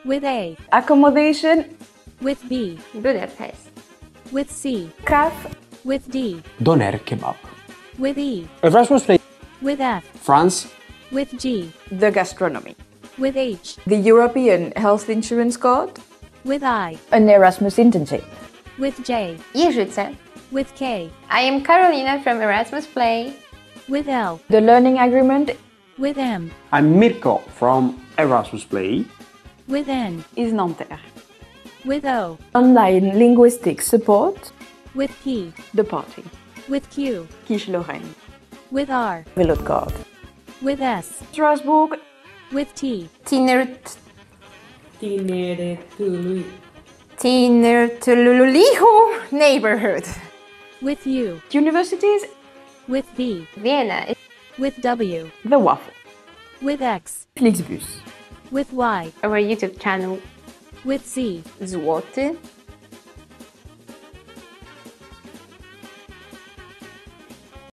With A. Accommodation. With B. Budapest. With C. CAF. With D. Doner kebab. With E. Erasmus Play. With F. France. With G. The gastronomy. With H. The European Health Insurance Card. With I. An Erasmus internship. With J. 𝑬𝒓𝒂𝒏𝒍𝒐𝒂𝒅. With K. I am Carolina from Erasmus Play. With L. The learning agreement With M. I'm Mirko from Erasmus Play. With N. is Nanterre. With O. Online linguistic support. With P. The party. With Q. Quiche-Lorraine. With R. Velodgård. With S. Strasbourg. With T. Tinertululiho neighborhood. With U. Universities. With V. Vienna. With W. The Waffle. With X. Flixbus. With Y. Our YouTube channel. With Z. Złoty.